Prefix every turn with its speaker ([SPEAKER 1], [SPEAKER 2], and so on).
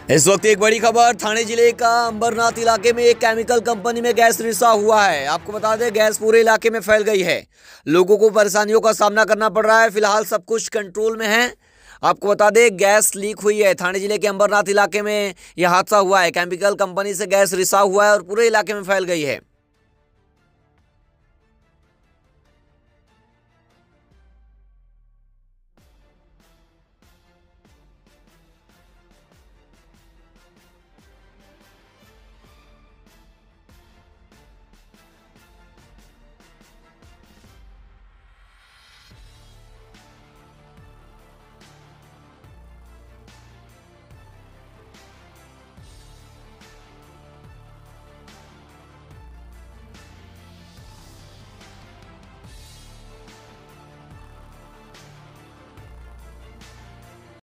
[SPEAKER 1] इस वक्त एक बड़ी खबर थाने जिले का अंबरनाथ इलाके में एक केमिकल कंपनी में गैस रिसा हुआ है। आपको बता दें गैस पूरे इलाके में फैल गई है। लोगों को परेशानियों का सामना करना पड़ रहा है। फिलहाल सब कुछ कंट्रोल में है। आपको बता दें गैस लीक हुई है। थाने जिले के अंबरनाथ इलाके में यह हादसा हुआ है। केमिकल कंपनी से गैस रिसा हुआ है और पूरे इलाके में फैल गई है।